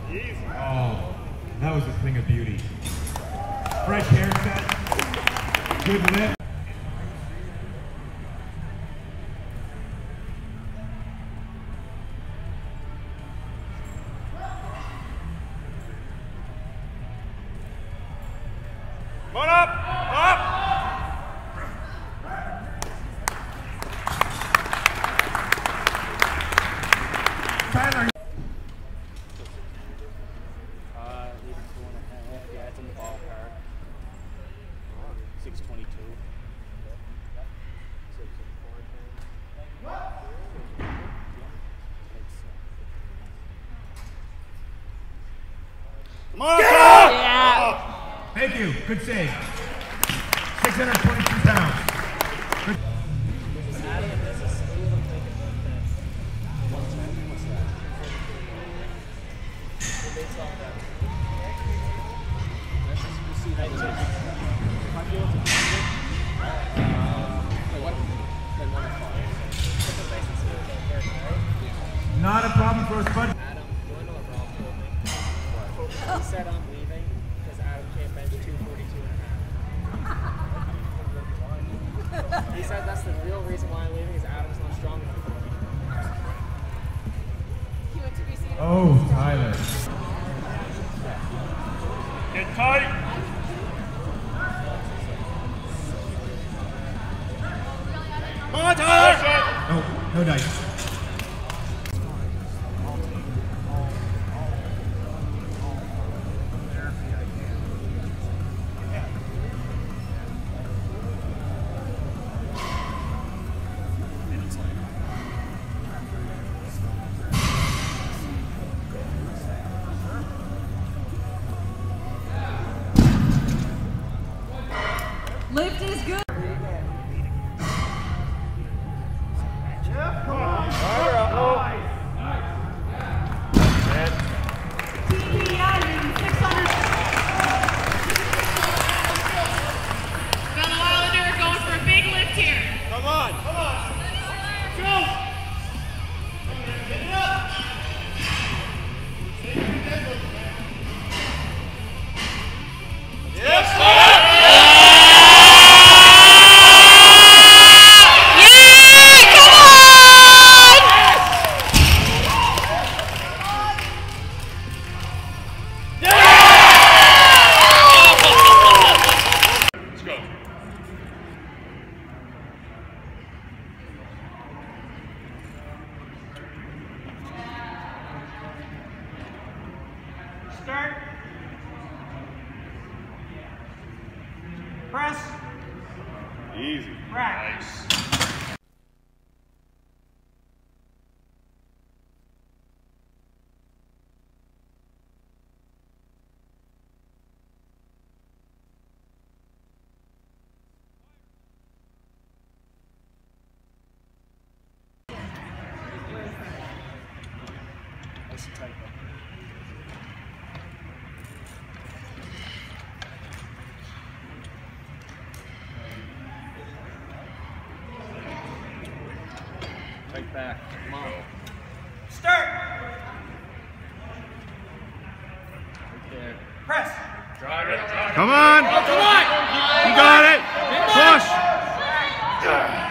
Oh, that was a thing of beauty. Fresh haircut, good lift. Come on up! Up! Tyler. Yeah, it's in the ballpark. 622. Come on! Yeah. Thank you. Good save. 622 pounds. Good. Not a problem for us, bud. Adam, you want to know what Rob told me? He said I'm leaving because Adam can't bench 242 and a half. He said that's the real reason why I'm leaving is Adam's not strong enough for me. Oh, Tyler. Get tight! Come on, Tyler! Oh, no dice. Lift is good. Come on! Come on! Go! Start. Press. Easy. Rack. Nice. That's tight. Right back. Come on. Start. Right there. Press. Drive it. Come on. Come on. You got it. Push.